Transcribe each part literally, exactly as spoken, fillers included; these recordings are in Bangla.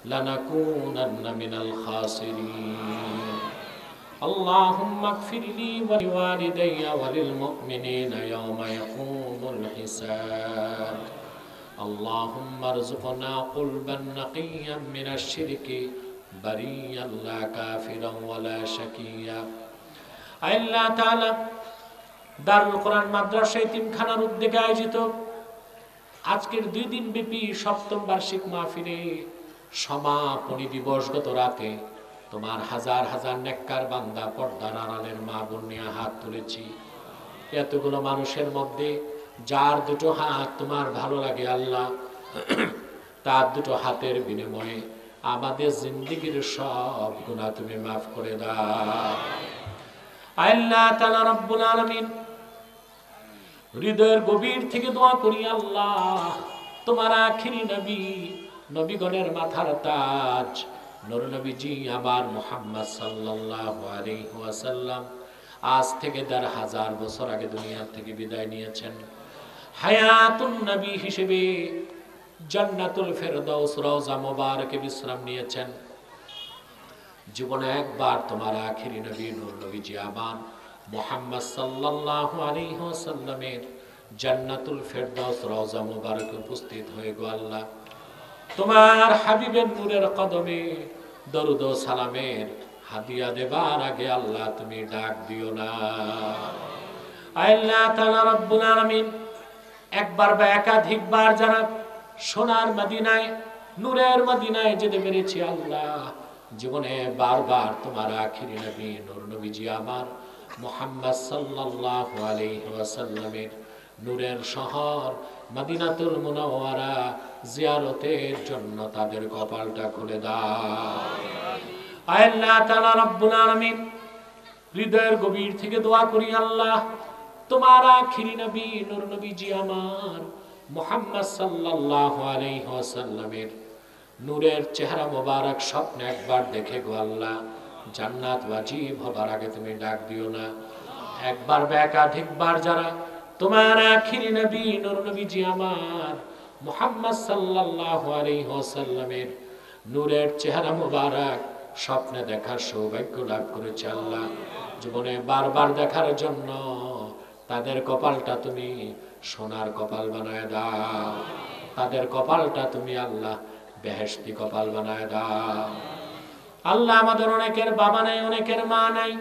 لنكونن من الخاسرين اللهم اغفر لي ولوالدي وللمؤمنين يوم يقوم الحساب اللهم ارزقنا قلبا نقيا من الشرك بريا لا كافرا ولا شقيا আল্লাহ তাআলা দারুল কোরআন মাদ্রাসা এতিমখানার উদ্যোগে আয়োজিত আজকের দুই দিন ব্যাপী সপ্তম বার্ষিক মাহফিলে সমাপনী দিবসগত রাতে তোমার হাজার হাজার নেককার বান্দা পর্দার আড়ালের মা বোন নিয়ে হাত তুলেছি। এতগুলো মানুষের মধ্যে যার দুটো হাত তোমার ভালো লাগে আল্লাহ, তার দুটো হাতের বিনিময়ে আমাদের জিন্দেগির সব গুনাহ তুমি মাফ করে দাও। আল্লাহ তাআলা রব্বুল আলামিন, হৃদয়ের গভীর থেকে দোয়া করি আল্লাহ, তোমার আখিরি নবী, নবীগণের মাথার তাজ নূর নবীজি আমার মুহাম্মদ সাল্লাল্লাহু আলাইহি ওয়াসাল্লাম আজ থেকে দেড় হাজার বছর আগে দুনিয়া থেকে বিদায় নিয়েছেন। হায়াতুন নবী হিসেবে জান্নাতুল ফেরদাউস রওজা মুবারকে বিশ্রাম নিয়েছেন। জীবনে একবার তোমার আখিরি নবী নূর নবীজি আমার মুহাম্মদ সাল্লাল্লাহু আলাইহি ওয়াসাল্লামের জান্নাতুল ফেরদাউস রওজা মুবারকে উপস্থিত হয়ে গো আল্লাহ, তোমার হাবিবের নূরের কদমে দরুদ ও সালামের হাদিয়া দেবার আগে আল্লাহ তুমি ডাক দিও না। আল্লাহ তাআলা রব্বুল আলামিন, একবার বা একাধিকবার যারা সোনার মদিনায় নূরের মদিনায় যেতে পেরেছি আল্লাহ, জীবনে বারবার তোমার আখিরি নবী নূর নবীজি আমার মুহাম্মদ সাল্লাল্লাহু আলাইহি ওয়াসাল্লামের নূরের শহর মদিনাতুল মুনাওয়ারা জিয়ারতের জন্য তাদের কপালটা খুলে দাও। আল্লাহ তাআলা রব্বুল আলামিন, হৃদয়ের গভীর থেকে দোয়া করি আল্লাহ, তোমার আখিরি নবী নূর নবীজি আমার মুহাম্মদ সাল্লাল্লাহু আলাইহি ওয়াসাল্লামের নূরের চেহারা মোবারক স্বপ্নে একবার দেখে গো আল্লাহ, জান্নাত ওয়াজিব হবার আগে তুমি ডাক দিও না। একবার বা একাধিকবার যারা তোমার আখিরি নবী নূর নবীজি আমার মুহাম্মদ সাল্লাল্লাহু আলাইহি ওয়াসাল্লামের নূরের চেহারা মোবারক স্বপ্নে দেখার সৌভাগ্য লাভ করেছে আল্লাহ, জীবনে বারবার দেখার জন্য তাদের কপালটা তুমি সোনার কপাল বানায় দাও, তাদের কপালটা তুমি আল্লাহ বেহেশতি কপাল বানায় দাও। আল্লাহ, আমাদের অনেকের বাবা নাই, অনেকের মা নাই,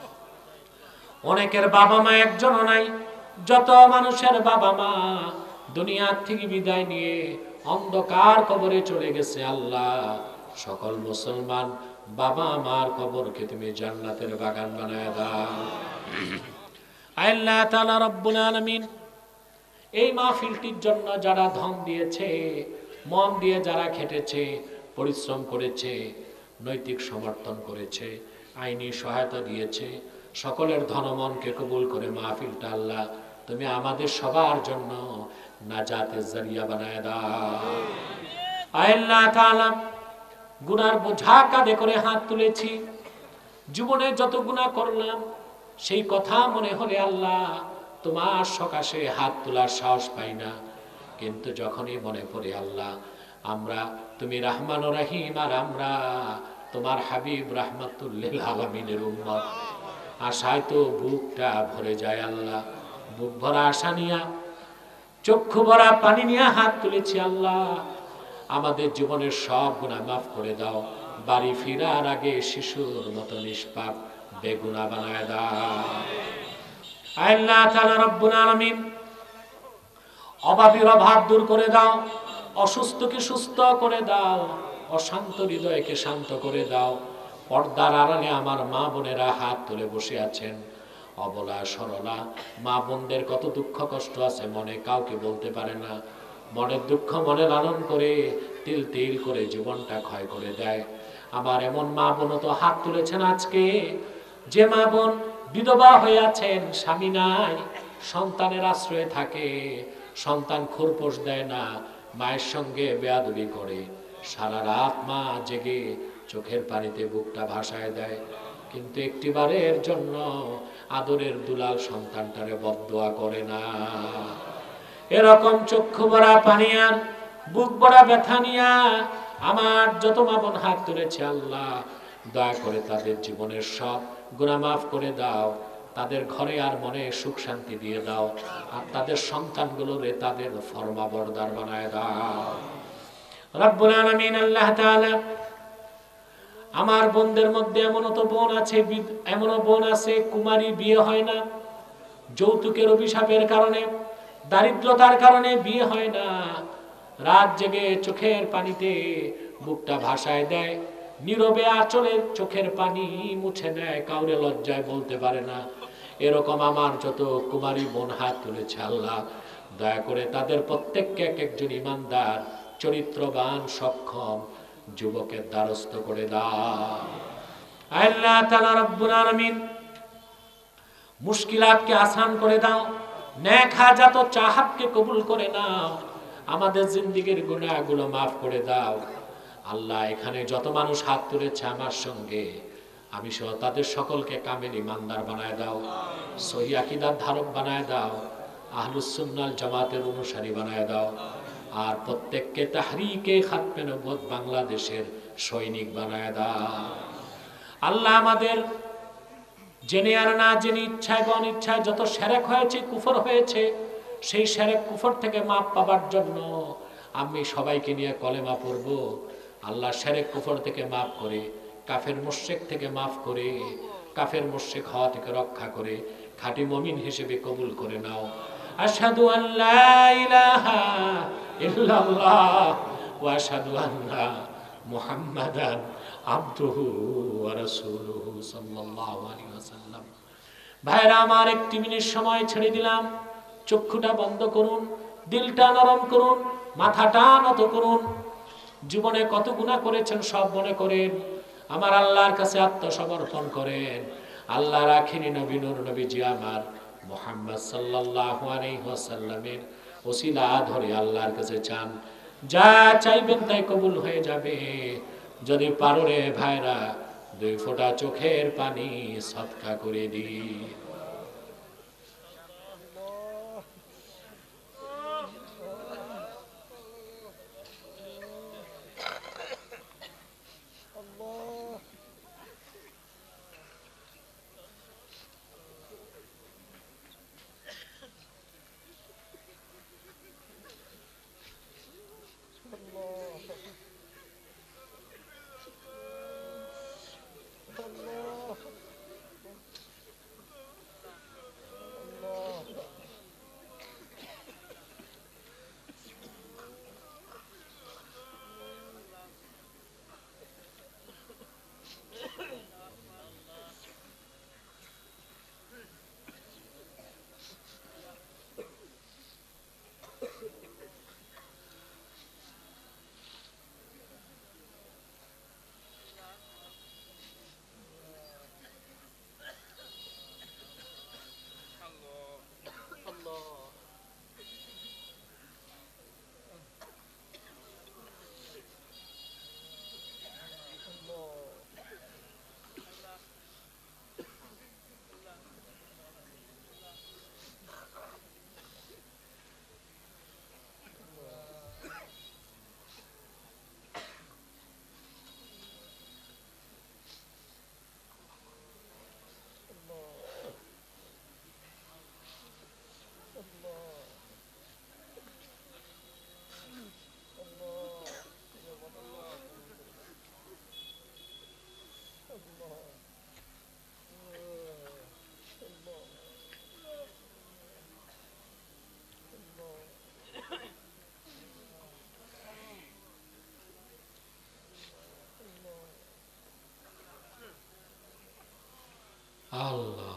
অনেকের বাবা মা একজনও নাই। যত মানুষের বাবা মা দুনিয়ার থেকে বিদায় নিয়ে অন্ধকার কবরে চলে গেছে আল্লাহ, সকল মুসলমান বাবা মার কবরকে তুমি জান্নাতের বাগান বানায় দাও। আল্লাহ তাআলা রব্বুল আলামিন, এই মাহফিলটির জন্য যারা ধন দিয়েছে, মন দিয়ে যারা খেটেছে, পরিশ্রম করেছে, নৈতিক সমর্থন করেছে, আইনি সহায়তা দিয়েছে, সকলের ধনমনকে কবুল করে মাহফিলটা আল্লাহ তুমি আমাদের সবার জন্য নাজাতের জরিয়া বানায় দাও। আল্লাহ তাআলা, গুনার বোঝা কাঁধে করে হাত তুলেছি, জীবনে যত গুনাহ করলাম সেই কথা মনে হলে আল্লাহ তোমার সকাশে হাত তোলার সাহস পাই না, কিন্তু যখনই মনে পড়ে আল্লাহ আমরা তুমি রহমান ও রহিম আর আমরা তোমার হাবিব রাহমাতুল লিল আলামিনের উম্মত, আশায় তো বুকটা ভরে যায় আল্লাহ। বুক ভরা আশা নিয়া, চক্ষু ভরা পানি নিয়ে হাত তুলেছি আল্লাহ, আমাদের জীবনের সব গুনাহ মাফ করে দাও। বাড়ি ফিরার আগে শিশুর মতো নিষ্পাপ বেগুনাহ বানায় দাও। আল্লাহ তাআলা রব্বুল আলামিন, অভাবীর অভাব দূর করে দাও, অসুস্থকে সুস্থ করে দাও, অশান্ত হৃদয়কে শান্ত করে দাও। পর্দার আড়ালে আমার মা বোনেরা হাত তুলে বসে আছেন, অবলা সরলা মা বোনদের কত দুঃখ কষ্ট আছে মনে, কাউকে বলতে পারে না, মনের দুঃখ মনে লালন করে তিল তিল করে জীবনটা ক্ষয় করে দেয়। আমার এমন মা বোনও তো হাত তুলেছেন আজকে, যে মা বোন বিধবা হয়ে আছেন, স্বামী নাই, সন্তানের আশ্রয়ে থাকে, সন্তান খোরপোশ দেয় না, মায়ের সঙ্গে বেয়াদবি করে, সারা রাত মা জেগে চোখের পানিতে বুকটা ভাসায় দেয়, কিন্তু একটিবারের জন্য আদরের দুলাল সন্তানটারে বদদোয়া করে না। এরকম চক্ষু ভরা পানি আর বুক ভরা ব্যথা নিয়া আমার যত মা বোন হাত তুলেছে আল্লাহ দয়া করে তাদের জীবনের সব গুনাহ মাফ করে দাও, তাদের ঘরে আর মনে সুখ শান্তি দিয়ে দাও, আর তাদের সন্তানগুলোরে তাদের ফরমাবরদার বানায় দাও রব্বুল আলামিন। আল্লাহ তাআলা আমার বোনদের মধ্যে এমনও তো বোন আছে, এমনও বোন আছে কুমারী, বিয়ে হয় না, যৌতুকের অভিশাপের কারণে, দারিদ্রতার কারণে বিয়ে হয় না, রাত জেগে চোখের পানিতে বুকটা ভাসায় দেয়, নীরবে আঁচলে চোখের পানি মুছে নেয়, কাউরে লজ্জায় বলতে পারে না। এরকম আমার যত কুমারী বোন হাত তুলেছে আল্লাহ দয়া করে তাদের প্রত্যেককে এক একজন ইমানদার চরিত্রবান সক্ষম যুবকের দ্বারস্থ করে দাও আল্লাহ তাআলা রব্বুল আলামিন। মুশকিলাতকে আসান করে দাও, নেক হাজাত ও চাহাতকে কবুল করে নাও, আমাদের জিন্দেগীর গুনাহগুলো মাফ করে দাও আল্লাহ। এখানে যত মানুষ হাত তুলেছে আমার সঙ্গে, আমি সহ তাদের সকলকে কামেল ইমানদার বানায় দাও, সহিহ আকীদার ধারক বানায় দাও, আহলুস সুন্নাহ জামাতের অনুসারী বানায় দাও, আর প্রত্যেককে তাহরিকে খাতমে নবুয়ত বাংলাদেশের সৈনিক বানায় দাও আল্লাহ। আমাদের জেনে আর না জেনে, ইচ্ছায় বা অনিচ্ছায় যত শিরক হয়েছে, কুফর হয়েছে, সেই শিরক কুফর থেকে মাপ পাবার জন্য আমি সবাইকে নিয়ে কলেমা পড়ব আল্লাহ। শিরক কুফর থেকে মাফ করে, কাফের মুশরিক থেকে মাফ করে, কাফের মুশরিক হওয়া থেকে রক্ষা করে খাঁটি মুমিন হিসেবে কবুল করে নাও। আশহাদু আল্লা ইলাহা ইল্লাল্লাহ ওয়া আশহাদু আন্না মুহাম্মাদান আবদুহু ওয়া রাসূলুহু সাল্লাল্লাহু আলাইহি ওয়াসাল্লাম। ভাইরা আমার, একটি মিনিট সময় ছেড়ে দিলাম, চক্ষুটা বন্ধ করুন, দিলটা নরম করুন, মাথাটা নত করুন। জীবনে কত গুনাহ করেছেন সব মনে করেন, আমার আল্লাহর কাছে আত্মসমর্পণ করেন। আল্লাহর আখিরি নবী নূর নবীজি আমার মুহাম্মদ সাল্লাল্লাহু আলাইহি ওয়াসাল্লামের ওসিলা ধরে আল্লাহর কাছে চান, যা চাইবেন তাই কবুল হয়ে যাবে। যদি পারো রে ভাইরা, দুই ফোঁটা চোখের পানি সদকা করে দিই। আল্লাহ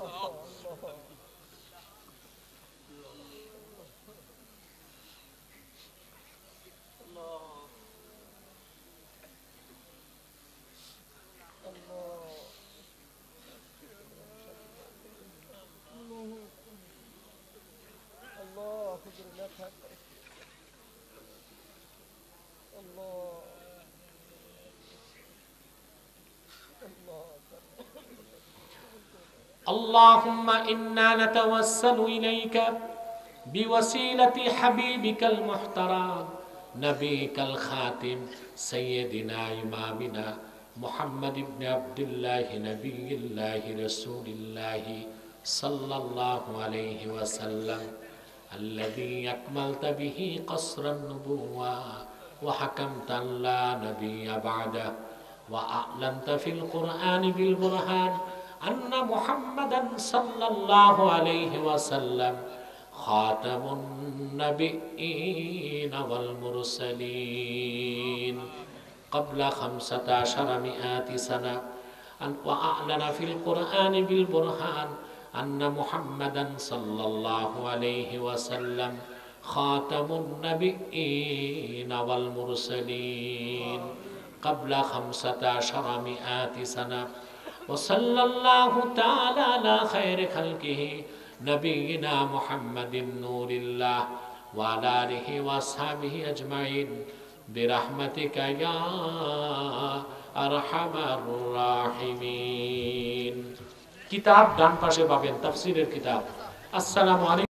اللهم إنا نتوسل إليك بوسيلة حبيبك المحترم নবিকাল খাতিম সাইয়্যিদিনা ইমামিনা মুহাম্মদ ইবনে আব্দুল্লাহ নবিয়্যিল্লাহ রাসূলিল্লাহ সাল্লাল্লাহু আলাইহি ওয়াসাল্লাম الذي أكملت به قصر النبوة وحكمت أن لا نبي بعده وأعلنت في القرآن بالبرهان أن محمدا صلى الله عليه وسلم خاتم النبيين والمرسلين قبل خمسة عشر مئات سنة وأعلن في القرآن بالبرهان أن محمدا صلى الله عليه وسلم خاتم النبيين والمرسلين قبل خمسة عشر مئات سنة وصلى الله تعالى على خير خلقه نبينا محمد نور الله وعلى آله وأصحابه أجمعين برحمتك يا أرحم الراحمين। কিতাব ডান পাশে পাবেন, তাফসীরের কিতাব। আসসালামু আলাইকুম।